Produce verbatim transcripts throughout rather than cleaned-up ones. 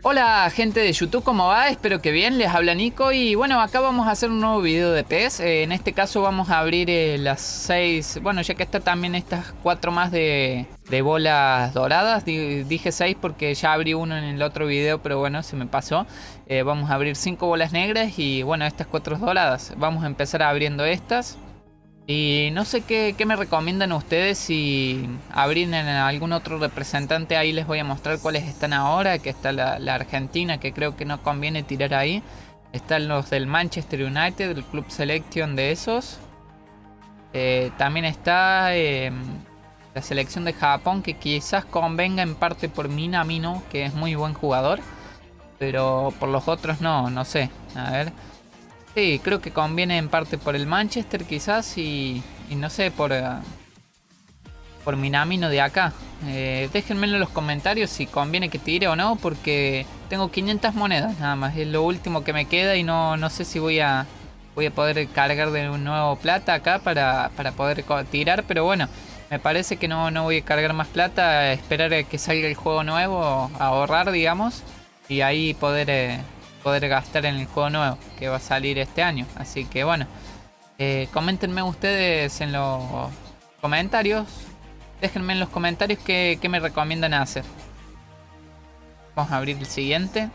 Hola gente de YouTube, ¿cómo va? Espero que bien, les habla Nico y bueno, acá vamos a hacer un nuevo video de P E S. Eh, en este caso vamos a abrir eh, las seis, bueno ya que está también estas cuatro más de, de bolas doradas. D dije seis porque ya abrí uno en el otro video, pero bueno, se me pasó. Eh, vamos a abrir cinco bolas negras y bueno, estas cuatro doradas. Vamos a empezar abriendo estas. Y no sé qué, qué me recomiendan ustedes, si abrir en algún otro representante. Ahí les voy a mostrar cuáles están ahora. Que está la, la Argentina, que creo que no conviene tirar ahí. Están los del Manchester United, el Club Selection de esos. Eh, también está eh, la selección de Japón, que quizás convenga en parte por Minamino, que es muy buen jugador. Pero por los otros no, no sé. A ver... Sí, creo que conviene en parte por el Manchester quizás y, y no sé, por, uh, por Minamino de acá. Eh, déjenmelo en los comentarios si conviene que tire o no, porque tengo quinientas monedas nada más. Es lo último que me queda y no, no sé si voy a, voy a poder cargar de un nuevo plata acá para, para poder tirar. Pero bueno, me parece que no, no voy a cargar más plata, esperar a que salga el juego nuevo, ahorrar digamos, y ahí poder... Eh, poder gastar en el juego nuevo que va a salir este año. Así que bueno, eh, coméntenme ustedes en los comentarios, déjenme en los comentarios qué, qué me recomiendan hacer. Vamos a abrir el siguiente.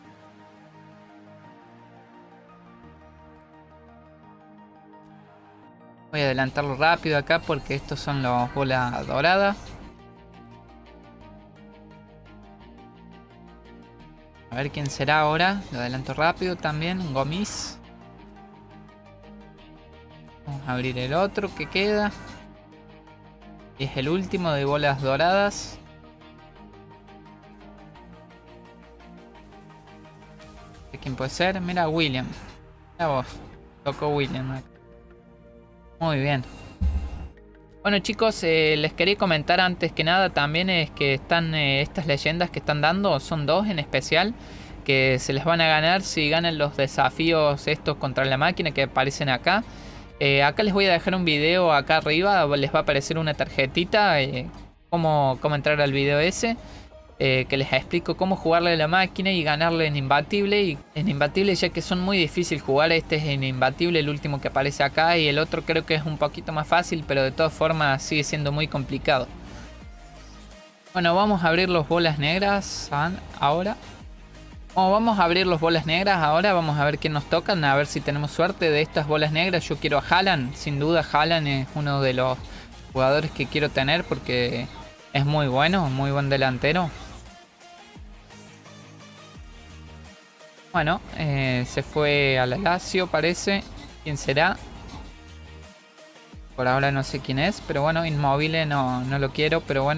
Voy a adelantarlo rápido acá porque estos son los bolas doradas. A ver quién será ahora. Lo adelanto rápido también. Gomis. Vamos a abrir el otro que queda. Y es el último de bolas doradas. ¿De quién puede ser? Mira, William. Mira vos. Tocó William. Muy bien. Bueno chicos, eh, les quería comentar antes que nada también es que están eh, estas leyendas que están dando, son dos en especial, que se les van a ganar si ganan los desafíos estos contra la máquina que aparecen acá. Eh, acá les voy a dejar un video acá arriba, les va a aparecer una tarjetita, eh, cómo, cómo entrar al video ese. Eh, que les explico cómo jugarle a la máquina y ganarle en imbatible. Y en imbatible, ya que son muy difícil jugar. Este es en imbatible, el último que aparece acá. Y el otro creo que es un poquito más fácil, pero de todas formas sigue siendo muy complicado. Bueno, vamos a abrir los bolas negras ahora. Como vamos a abrir los bolas negras ahora, vamos a ver qué nos tocan. A ver si tenemos suerte de estas bolas negras. Yo quiero a Haaland, sin duda Haaland es uno de los jugadores que quiero tener porque es muy bueno, muy buen delantero. Bueno, eh, se fue a la Lazio parece. ¿Quién será? Por ahora no sé quién es, pero bueno, Inmóvil no, no lo quiero, pero bueno.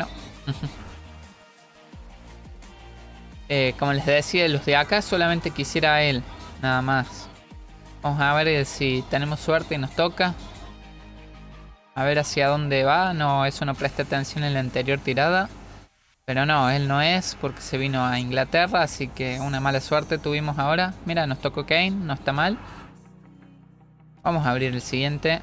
eh, como les decía, los de acá solamente quisiera a él, nada más. Vamos a ver si tenemos suerte y nos toca. A ver hacia dónde va. No, eso no presté atención en la anterior tirada. Pero no, él no es porque se vino a Inglaterra, así que una mala suerte tuvimos ahora. Mira, nos tocó Kane, no está mal. Vamos a abrir el siguiente.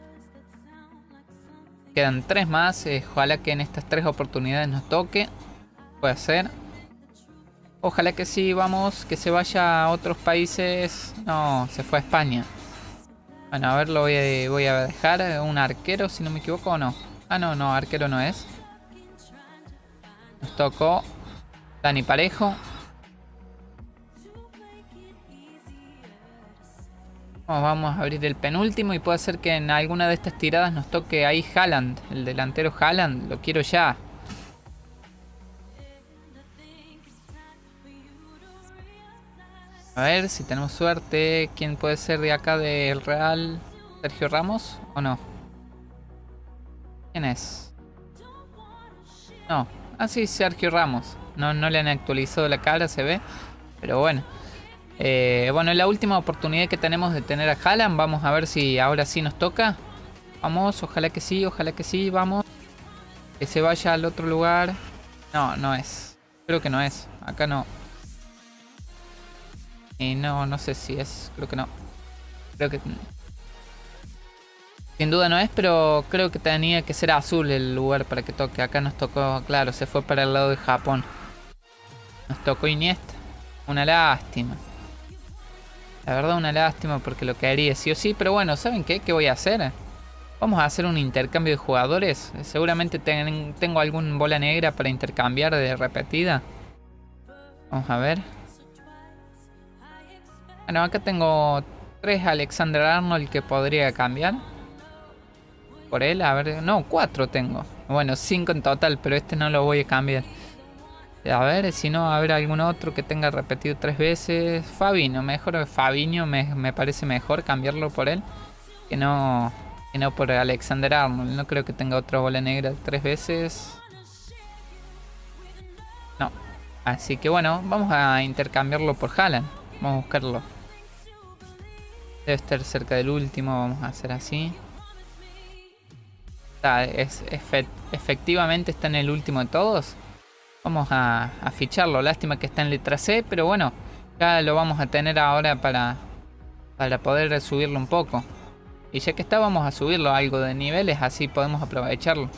Quedan tres más, eh, ojalá que en estas tres oportunidades nos toque. Puede ser. Ojalá que sí, vamos, que se vaya a otros países. No, se fue a España. Bueno, a ver, lo voy a, voy a dejar. Un arquero, si no me equivoco, o no. Ah, no, no, arquero no es. Nos tocó Dani Parejo. Vamos a abrir el penúltimo y puede ser que en alguna de estas tiradas nos toque ahí Haaland. El delantero Haaland, lo quiero ya. A ver si tenemos suerte. ¿Quién puede ser de acá del Real? ¿Sergio Ramos o no? ¿Quién es? No. Ah, sí, Sergio Ramos. No, no le han actualizado la cara, se ve. Pero bueno. Eh, bueno, es la última oportunidad que tenemos de tener a Haaland. Vamos a ver si ahora sí nos toca. Vamos, ojalá que sí, ojalá que sí, vamos. Que se vaya al otro lugar. No, no es. Creo que no es. Acá no. Y no, no sé si es. Creo que no. Creo que... Sin duda no es, pero creo que tenía que ser azul el lugar para que toque. Acá nos tocó, claro, se fue para el lado de Japón. Nos tocó Iniesta. Una lástima. La verdad una lástima porque lo quería sí o sí. Pero bueno, ¿saben qué? ¿Qué voy a hacer? Vamos a hacer un intercambio de jugadores. Seguramente ten, tengo algún bola negra para intercambiar de repetida. Vamos a ver. Bueno, acá tengo tres Alexander Arnold que podría cambiar. Por él, a ver. No, cuatro tengo. Bueno, cinco en total, pero este no lo voy a cambiar. A ver, si no, a ver algún otro que tenga repetido tres veces. Fabinho, mejor Fabinho me, me parece mejor cambiarlo por él. Que no... Que no por Alexander Arnold. No creo que tenga otra bola negra tres veces. No. Así que bueno, vamos a intercambiarlo por Haaland. Vamos a buscarlo. Debe estar cerca del último. Vamos a hacer así. Está, es, efe, efectivamente está en el último de todos. Vamos a, a ficharlo. Lástima que está en letra C. Pero bueno, ya lo vamos a tener ahora para, para poder subirlo un poco. Y ya que está, vamos a subirlo a algo de niveles, así podemos aprovecharlo.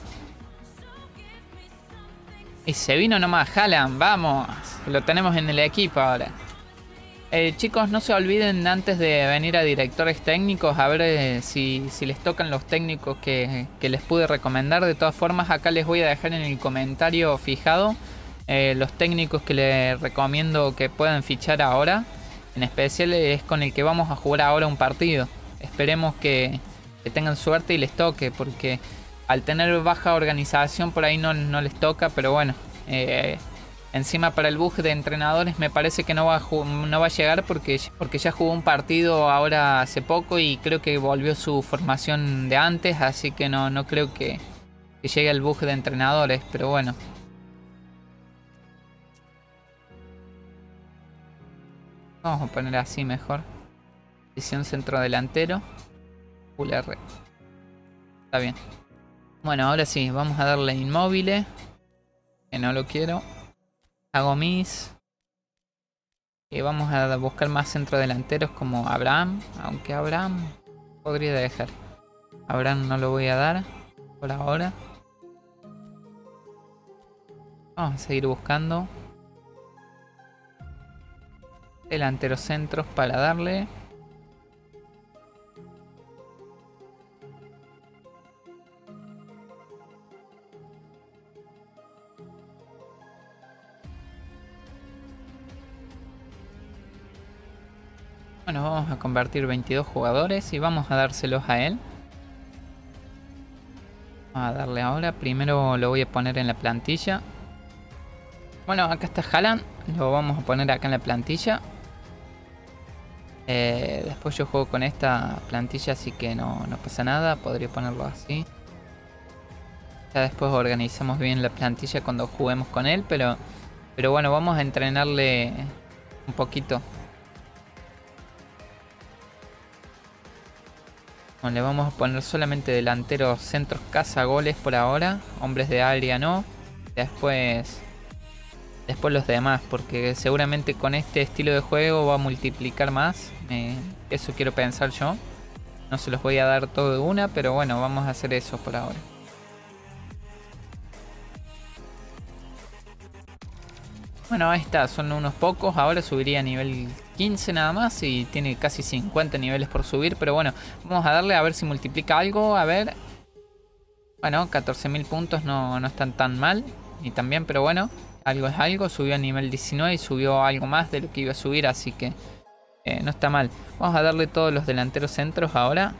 Y se vino nomás Haaland, vamos. Lo tenemos en el equipo ahora. Eh, chicos, no se olviden antes de venir a directores técnicos, a ver eh, si, si les tocan los técnicos que, que les pude recomendar. De todas formas, acá les voy a dejar en el comentario fijado eh, los técnicos que les recomiendo que puedan fichar ahora. En especial es con el que vamos a jugar ahora un partido. Esperemos que, que tengan suerte y les toque, porque al tener baja organización por ahí no, no les toca, pero bueno, eh, encima para el bug de entrenadores me parece que no va a, no va a llegar porque, porque ya jugó un partido ahora hace poco y creo que volvió su formación de antes, así que no, no creo que, que llegue el bug de entrenadores, pero bueno. Vamos a poner así mejor. Posición centro delantero. Full R. Está bien. Bueno, ahora sí, vamos a darle inmóviles. Que no lo quiero. Hago mis. Y vamos a buscar más centrodelanteros como Abraham. Aunque Abraham podría dejar. Abraham no lo voy a dar por ahora. Vamos a seguir buscando delanteros centros para darle. Bueno, vamos a convertir veintidós jugadores y vamos a dárselos a él. Vamos a darle ahora. Primero lo voy a poner en la plantilla. Bueno, acá está Haaland. Lo vamos a poner acá en la plantilla. Eh, después yo juego con esta plantilla, así que no, no pasa nada. Podría ponerlo así. Ya después organizamos bien la plantilla cuando juguemos con él. Pero, pero bueno, vamos a entrenarle un poquito. Bueno, le vamos a poner solamente delanteros, centros, caza, goles por ahora. Hombres de área no. Después, después los demás, porque seguramente con este estilo de juego va a multiplicar más. Eh, eso quiero pensar yo. No se los voy a dar todo de una, pero bueno, vamos a hacer eso por ahora. Bueno, ahí está, son unos pocos. Ahora subiría a nivel quince nada más y tiene casi cincuenta niveles por subir. Pero bueno, vamos a darle a ver si multiplica algo. A ver. Bueno, catorce mil puntos no, no están tan mal. Ni tan bien, pero bueno, algo es algo. Subió a nivel diecinueve y subió algo más de lo que iba a subir, así que eh, no está mal. Vamos a darle todos los delanteros centros ahora.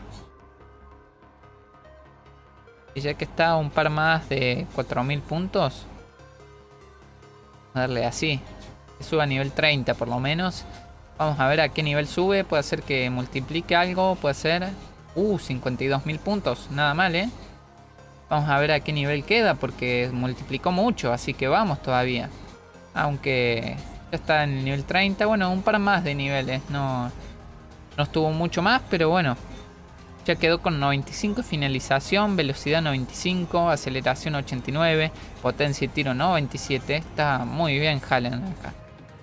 Y ya que está un par más de cuatro mil puntos, vamos a darle así. Que suba a nivel treinta por lo menos. Vamos a ver a qué nivel sube. Puede ser que multiplique algo. Puede ser... Uh, cincuenta y dos mil puntos. Nada mal, ¿eh? Vamos a ver a qué nivel queda. Porque multiplicó mucho. Así que vamos todavía. Aunque ya está en el nivel treinta. Bueno, un par más de niveles. No, no estuvo mucho más. Pero bueno. Ya quedó con noventa y cinco. Finalización. Velocidad noventa y cinco. Aceleración ochenta y nueve. Potencia y tiro noventa y siete. Está muy bien Haaland acá.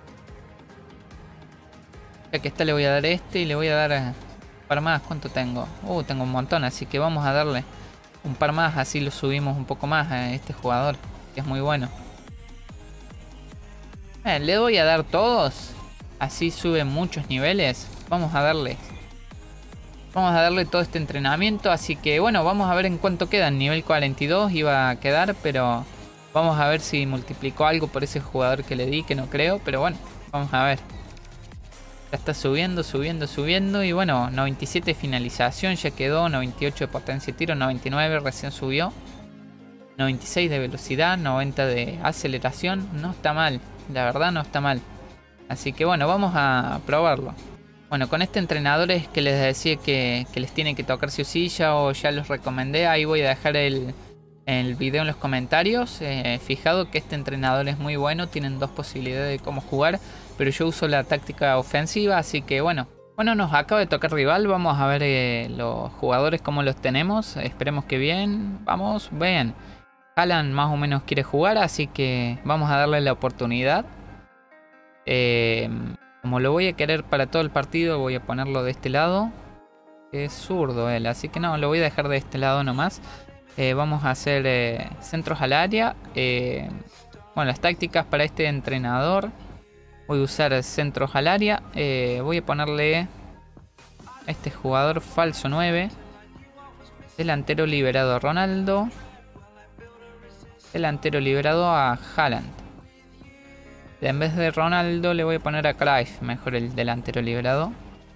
Ya que esta le voy a dar este y le voy a dar un par más. ¿Cuánto tengo? Uh, tengo un montón, así que vamos a darle un par más. Así lo subimos un poco más a este jugador, que es muy bueno. Eh, le voy a dar todos. Así sube muchos niveles. Vamos a darle. Vamos a darle todo este entrenamiento. Así que bueno, vamos a ver en cuánto queda. En nivel cuarenta y dos iba a quedar, pero vamos a ver si multiplicó algo por ese jugador que le di, que no creo. Pero bueno, vamos a ver. Ya está subiendo, subiendo, subiendo. Y bueno, noventa y siete de finalización ya quedó. noventa y ocho de potencia de tiro. noventa y nueve recién subió. noventa y seis de velocidad. noventa de aceleración. No está mal. La verdad no está mal. Así que bueno, vamos a probarlo. Bueno, con este entrenador es que les decía que, que les tiene que tocar sí o sí. Ya, o ya los recomendé. Ahí voy a dejar el, el video en los comentarios. Eh, fijado que este entrenador es muy bueno. Tienen dos posibilidades de cómo jugar. Pero yo uso la táctica ofensiva. Así que bueno. Bueno, nos acaba de tocar rival. Vamos a ver eh, los jugadores cómo los tenemos. Esperemos que bien. Vamos, bien. Haaland más o menos quiere jugar. Así que vamos a darle la oportunidad. Eh, como lo voy a querer para todo el partido, voy a ponerlo de este lado. Es zurdo él, así que no, lo voy a dejar de este lado nomás. Eh, vamos a hacer eh, centros al área. Eh, bueno, las tácticas para este entrenador. Voy a usar centros al área. Eh, voy a ponerle a este jugador falso nueve. Delantero liberado a Ronaldo. Delantero liberado a Haaland. En vez de Ronaldo le voy a poner a Cruyff, mejor el delantero liberado.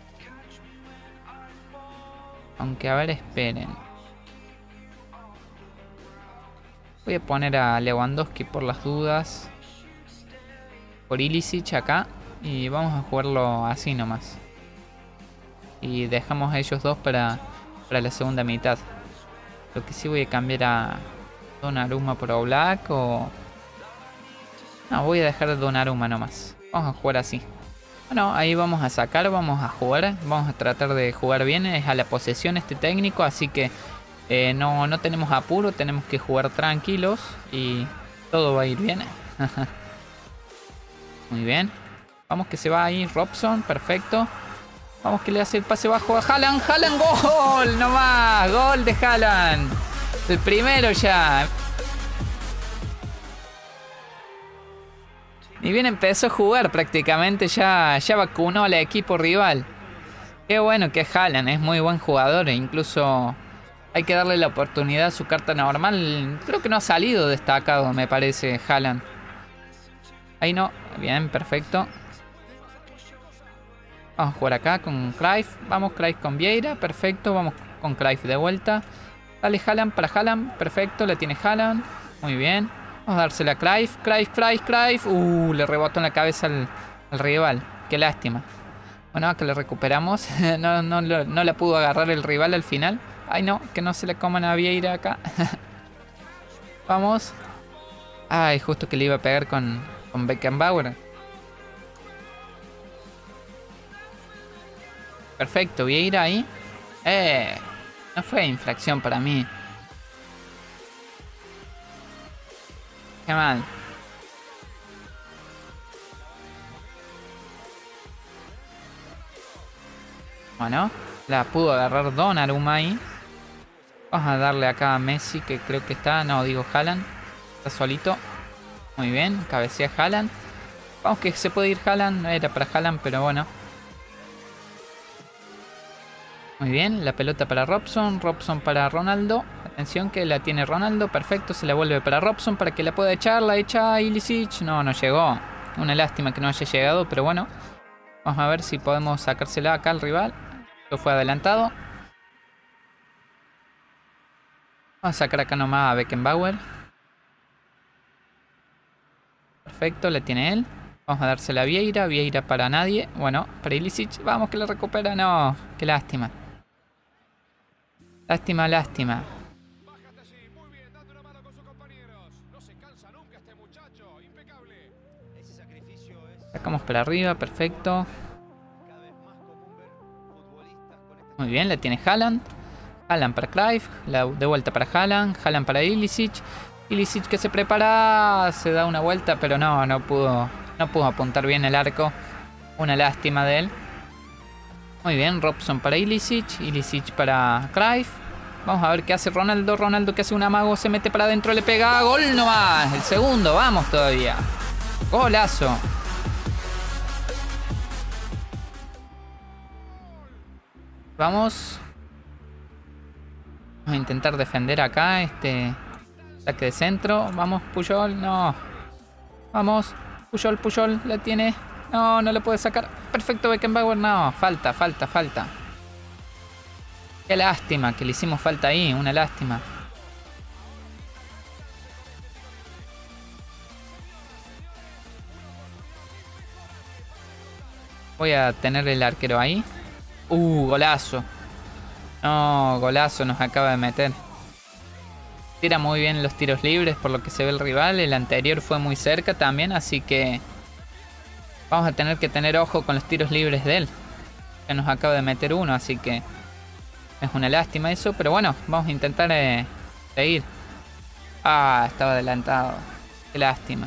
Aunque a ver, esperen. Voy a poner a Lewandowski por las dudas. Por Ilicic acá. Y vamos a jugarlo así nomás. Y dejamos a ellos dos para, para la segunda mitad. Lo que sí voy a cambiar a Donnarumma por Oblak o... No, voy a dejar de Donnarumma nomás. Vamos a jugar así. Bueno, ahí vamos a sacar, vamos a jugar. Vamos a tratar de jugar bien. Es a la posesión este técnico, así que eh, no, no tenemos apuro. Tenemos que jugar tranquilos y todo va a ir bien. Muy bien. Vamos que se va ahí Robson, perfecto. Vamos que le hace el pase bajo a Haaland. Haaland, gol, no más. Gol de Haaland. El primero ya. Y bien empezó a jugar prácticamente, ya, ya vacunó al equipo rival. Qué bueno que es Haaland, es muy buen jugador. E incluso hay que darle la oportunidad a su carta normal. Creo que no ha salido destacado, me parece, Haaland. Ahí no, bien, perfecto. Vamos a jugar acá con Cruyff. Vamos, Cruyff con Vieira, perfecto. Vamos con Cruyff de vuelta. Dale Haaland para Haaland, perfecto, le tiene Haaland. Muy bien. Vamos a dársela a Cruyff, Cruyff, Cruyff, Cruyff. Uh, le rebotó en la cabeza al, al rival. Qué lástima. Bueno, acá le recuperamos. no, no, no, no la pudo agarrar el rival al final. Ay, no, que no se le coman a Vieira acá. Vamos. Ay, justo que le iba a pegar con, con Beckenbauer. Perfecto, Vieira ahí. Eh, no fue infracción para mí. Qué mal. Bueno, la pudo agarrar Donnarumma ahí. Vamos a darle acá a Messi, que creo que está. No, digo Haaland. Está solito. Muy bien, cabecea Haaland. Vamos que se puede ir Haaland. Era para Haaland, pero bueno. Muy bien, la pelota para Robson. Robson para Ronaldo. Atención que la tiene Ronaldo. Perfecto, se la vuelve para Robson para que la pueda echar. La echa Ilicic. No, no llegó. Una lástima que no haya llegado, pero bueno. Vamos a ver si podemos sacársela acá al rival. Lo fue adelantado. Vamos a sacar acá nomás a Beckenbauer. Perfecto, la tiene él. Vamos a dársela a Vieira. Vieira para nadie. Bueno, para Ilicic. Vamos que la recupera. No, qué lástima. Lástima, lástima. Sacamos para arriba, perfecto. Muy bien, la tiene Haaland. Haaland para Cruyff, la de vuelta para Haaland. Haaland para Ilicic. Ilicic que se prepara, se da una vuelta, pero no, no pudo, no pudo apuntar bien el arco. Una lástima de él. Muy bien, Robson para Ilicic. Ilicic para Cruyff. Vamos a ver qué hace Ronaldo. Ronaldo que hace un amago, se mete para adentro, le pega. Gol nomás, el segundo, vamos todavía. Golazo. Vamos. Vamos a intentar defender acá este ataque de centro. Vamos, Puyol. No. Vamos. Puyol, Puyol. La tiene. No, no le puede sacar. Perfecto, Beckenbauer. No, falta, falta, falta. Qué lástima que le hicimos falta ahí. Una lástima. Voy a tener el arquero ahí. Uh, golazo. No, golazo nos acaba de meter. Tira muy bien los tiros libres por lo que se ve el rival. El anterior fue muy cerca también, así que vamos a tener que tener ojo con los tiros libres de él. Ya nos acaba de meter uno, así que es una lástima eso. Pero bueno, vamos a intentar eh, seguir. Ah, estaba adelantado. Qué lástima.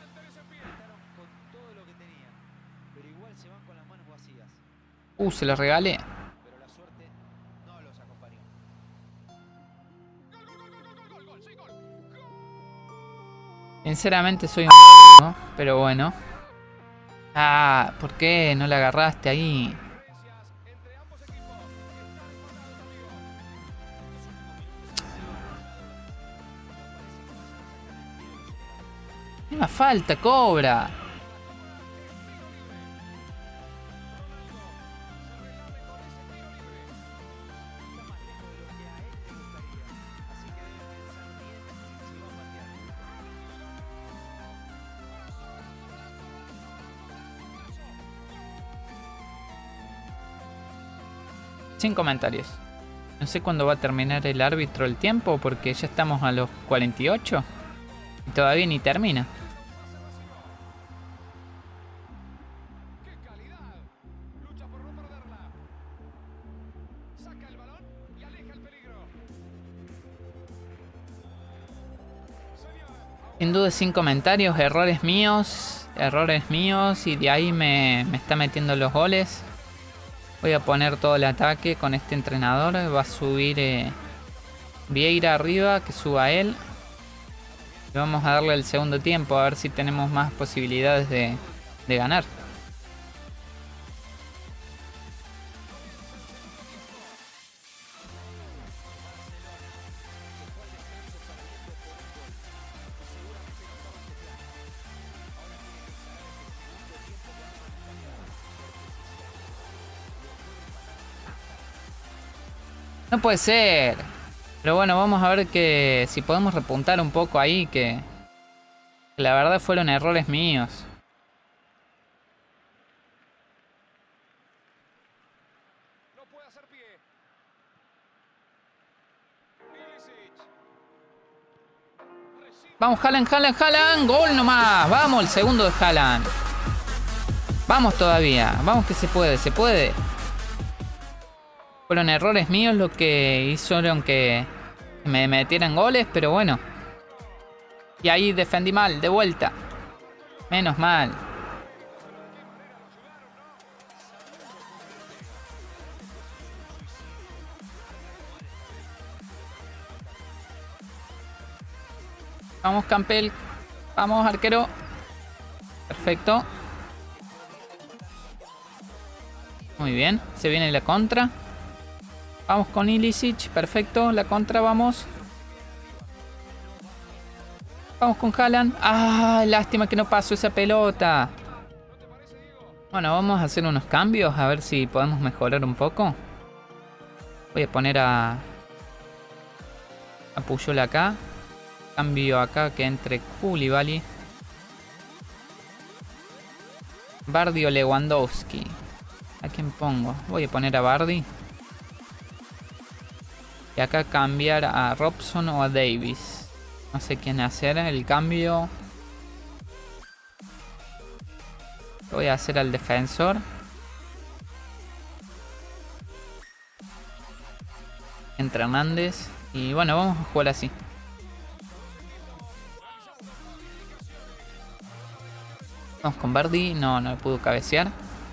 Uh, se lo regalé. Sinceramente soy un ¿no? Pero bueno. Ah, ¿por qué no la agarraste ahí? Hay una falta, Cobra. Sin comentarios. No sé cuándo va a terminar el árbitro el tiempo, porque ya estamos a los cuarenta y ocho y todavía ni termina. Sin duda, sin comentarios, errores míos, errores míos y de ahí me, me está metiendo los goles. Voy a poner todo el ataque con este entrenador. Va a subir eh, Vieira arriba, que suba él. Y vamos a darle el segundo tiempo a ver si tenemos más posibilidades de, de ganar. No puede ser. Pero bueno, vamos a ver que si podemos repuntar un poco ahí, que, que la verdad fueron errores míos. Vamos, Haaland, Haaland, Haaland. Gol nomás. Vamos, el segundo de Haaland. Vamos todavía. Vamos que se puede, se puede. Fueron errores míos lo que hicieron que me metieran goles, pero bueno. Y ahí defendí mal, de vuelta. Menos mal. Vamos, Campbell. Vamos, arquero. Perfecto. Muy bien. Se viene la contra. Vamos con Ilicic, perfecto, la contra, vamos. Vamos con Haaland. Ah, lástima que no pasó esa pelota. Bueno, vamos a hacer unos cambios, a ver si podemos mejorar un poco. Voy a poner a... a Puyol acá. Cambio acá que entre Koulibaly. Vardy o Lewandowski. ¿A quién pongo? Voy a poner a Vardy. Y acá cambiar a Robson o a Davis. No sé quién hacer el cambio. Lo voy a hacer al defensor. Entra Hernández. Y bueno, vamos a jugar así. Vamos con Vardy. No, no pudo cabecear.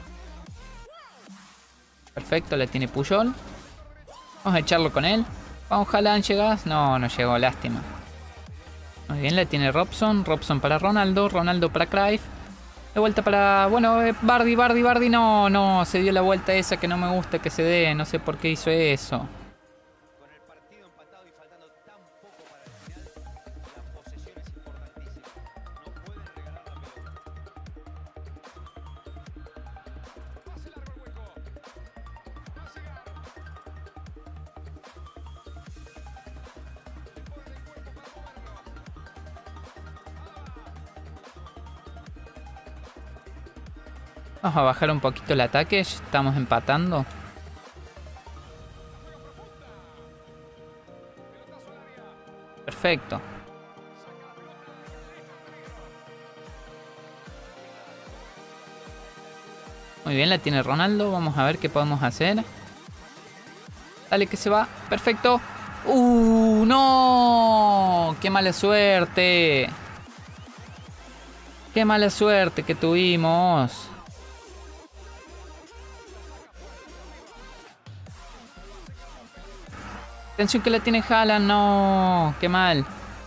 Perfecto, le tiene Puyol. Vamos a echarlo con él. Vamos, Haaland, ¿llegas? No, no llegó, lástima. Muy bien, le tiene Robson. Robson para Ronaldo. Ronaldo para Cruyff. De vuelta para... Bueno, eh, Bardi, Bardi, Bardi. No, no. Se dio la vuelta esa que no me gusta que se dé. No sé por qué hizo eso. Vamos a bajar un poquito el ataque. Estamos empatando. Perfecto. Muy bien, la tiene Ronaldo. Vamos a ver qué podemos hacer. Dale que se va. Perfecto. ¡Uh! ¡No! ¡Qué mala suerte! ¡Qué mala suerte que tuvimos! Atención que la tiene Haaland. ¡No! ¡Qué mal!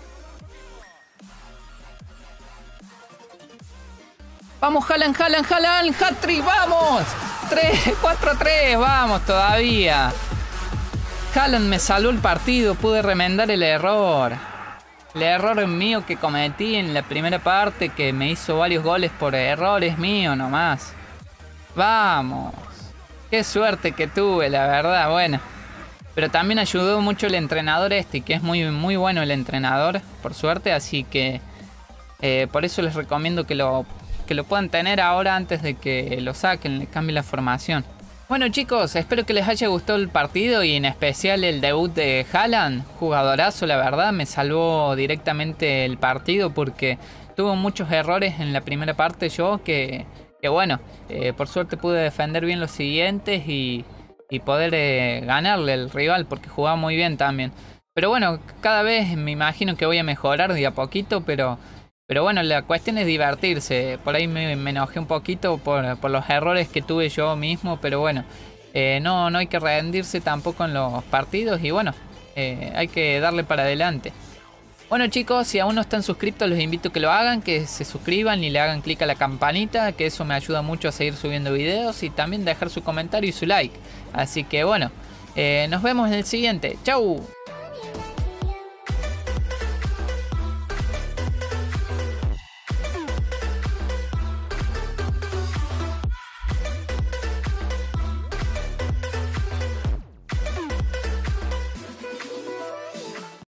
¡Vamos, Haaland, Haaland, Haaland! ¡Hat-trick! ¡Vamos! tres, cuatro a tres. ¡Vamos todavía! Haaland me salvó el partido. Pude remendar el error. El error mío que cometí en la primera parte, que me hizo varios goles por errores míos nomás. ¡Vamos! ¡Qué suerte que tuve, la verdad! Bueno. Pero también ayudó mucho el entrenador este, que es muy, muy bueno el entrenador, por suerte. Así que eh, por eso les recomiendo que lo, que lo puedan tener ahora antes de que lo saquen, le cambie la formación. Bueno chicos, espero que les haya gustado el partido y en especial el debut de Haaland. Jugadorazo, la verdad, me salvó directamente el partido porque tuvo muchos errores en la primera parte yo que, que bueno, eh, por suerte pude defender bien los siguientes y... y poder eh, ganarle al rival porque jugaba muy bien también. Pero bueno, cada vez me imagino que voy a mejorar de a poquito, pero, pero bueno, la cuestión es divertirse. Por ahí me, me enojé un poquito por, por los errores que tuve yo mismo, pero bueno, eh, no, no hay que rendirse tampoco en los partidos y bueno, eh, hay que darle para adelante. Bueno chicos, si aún no están suscritos los invito a que lo hagan, que se suscriban y le hagan clic a la campanita, que eso me ayuda mucho a seguir subiendo videos y también dejar su comentario y su like. Así que bueno, eh, nos vemos en el siguiente. ¡Chau!